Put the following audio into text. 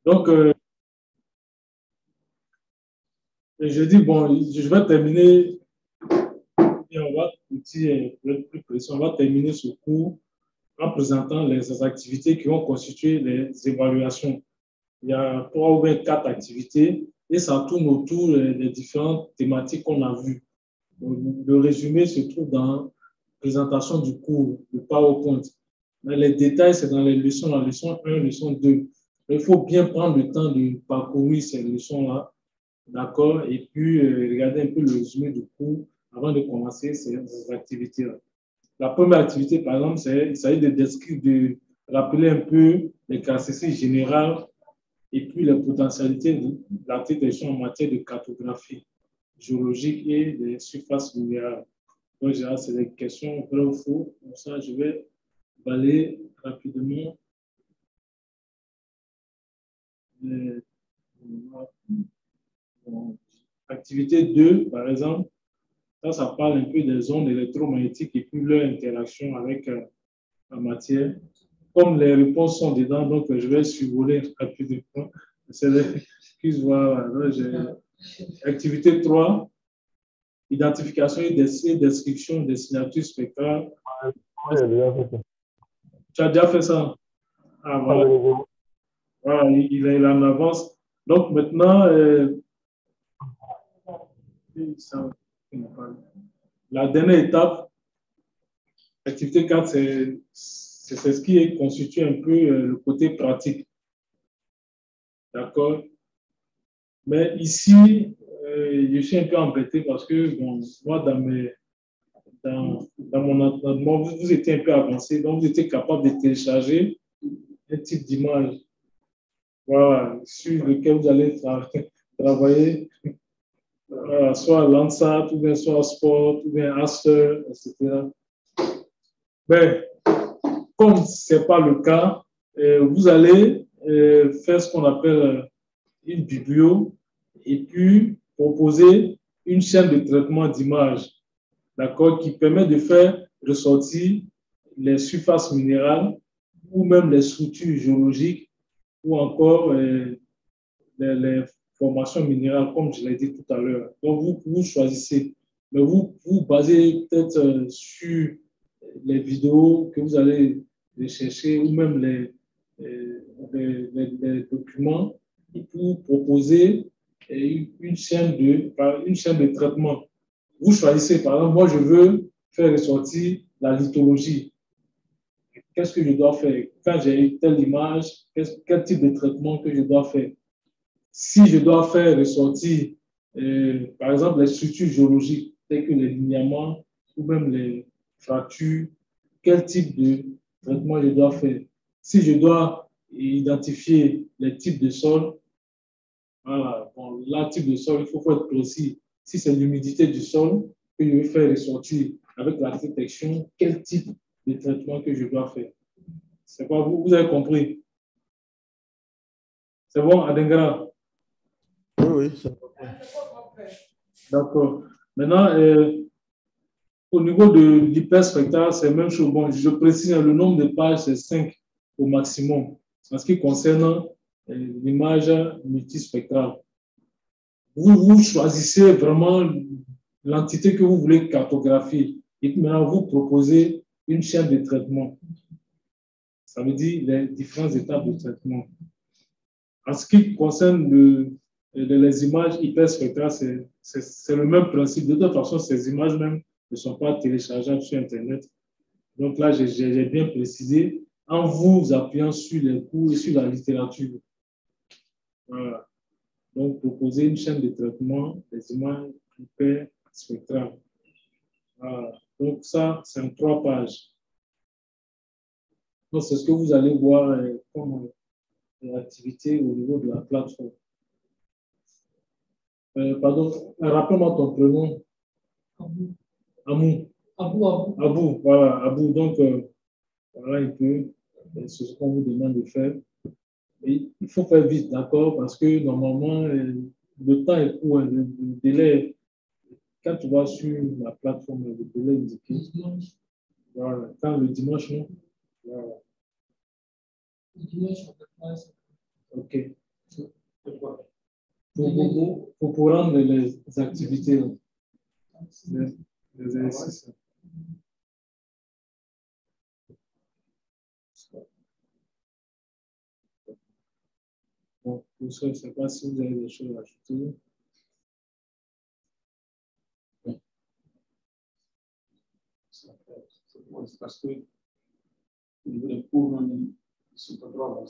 Donc, je dis, bon, je vais terminer et on va, pour être plus précis, on va terminer ce cours en présentant les activités qui vont constituer les évaluations. Il y a 3 ou 4 activités et ça tourne autour des différentes thématiques qu'on a vues. Le résumé se trouve dans la présentation du cours, le PowerPoint. Mais les détails, c'est dans les leçons, la leçon 1, leçon 2. Il faut bien prendre le temps de parcourir ces leçons-là, d'accord, et puis regarder un peu le résumé du cours avant de commencer ces activités-là. La première activité, par exemple, il s'agit de décrire, de rappeler un peu les caractéristiques générales et puis les potentialités de l'articulation en matière de cartographie géologique et des surfaces minérales. Donc, c'est des questions vraies ou faux. Comme ça, je vais balayer rapidement. Activité 2, par exemple, ça parle un peu des ondes électromagnétiques et puis leur interaction avec la matière. Comme les réponses sont dedans, donc je vais survoler rapidement. C'est activité 3, identification et description des signatures spectrales. Oui, j'ai déjà fait ça. Tu as déjà fait ça? Ah, voilà. Voilà, il est en avance. Donc maintenant, la dernière étape, activité 4, c'est ce qui constitue un peu le côté pratique. D'accord? Mais ici, je suis un peu embêté parce que bon, moi, dans mon entraînement, vous étiez un peu avancé, donc vous étiez capable de télécharger un type d'image, voilà, sur lequel vous allez travailler, soit Landsat, ou bien soit Spot, ou bien Aster, etc. Mais comme ce n'est pas le cas, vous allez faire ce qu'on appelle une biblio et puis proposer une chaîne de traitement d'image, d'accord, qui permet de faire ressortir les surfaces minérales ou même les structures géologiques ou encore les formations minérales, comme je l'ai dit tout à l'heure. Donc, vous choisissez, mais vous basez peut-être sur les vidéos que vous allez rechercher ou même les documents pour proposer une chaîne de traitement. Vous choisissez, par exemple, moi, je veux faire ressortir la lithologie. Qu'est-ce que je dois faire? Quand j'ai telle image, quel type de traitement que je dois faire? Si je dois faire ressortir, par exemple, les structures géologiques, telles que les linéaments ou même les fractures, quel type de traitement je dois faire? Si je dois identifier les types de sols, voilà, bon, là, type de sol, il faut être précis. Si c'est l'humidité du sol que je vais faire ressortir avec la détection, quel type de traitement que je dois faire? C'est quoi, vous avez compris? C'est bon, Adengara? Oui, oui. D'accord. Maintenant, au niveau de l'hyperspectral, c'est la même chose. Bon, je précise, le nombre de pages, c'est 5 au maximum. En ce qui concerne l'image multispectrale. Vous choisissez vraiment l'entité que vous voulez cartographier. Et puis maintenant, vous proposez une chaîne de traitement. Ça veut dire les différentes étapes de traitement. En ce qui concerne les images hyperspectrales, c'est le même principe. De toute façon, ces images même ne sont pas téléchargeables sur Internet. Donc là, j'ai bien précisé en vous appuyant sur les cours et sur la littérature. Voilà. Donc, proposer une chaîne de traitement des images hyperspectrales. Voilà. Donc, ça, c'est en 3 pages. Donc, c'est ce que vous allez voir comme activité au niveau de la plateforme. Pardon, rappelle-moi ton prénom. Amou. Abou, voilà, Abou. Donc, voilà un peu c'est ce qu'on vous demande de faire. Et il faut faire vite, d'accord? Parce que normalement, le temps est court, le délai, quand tu vas sur la plateforme, le délai indiqué. Voilà, quand le dimanche, non? Voilà. Le dimanche, OK. Pour rendre les activités, les exercices. Bon, pour ça, je ne sais pas si vous avez des choses à ajouter. C'est parce que il voulait pour nous,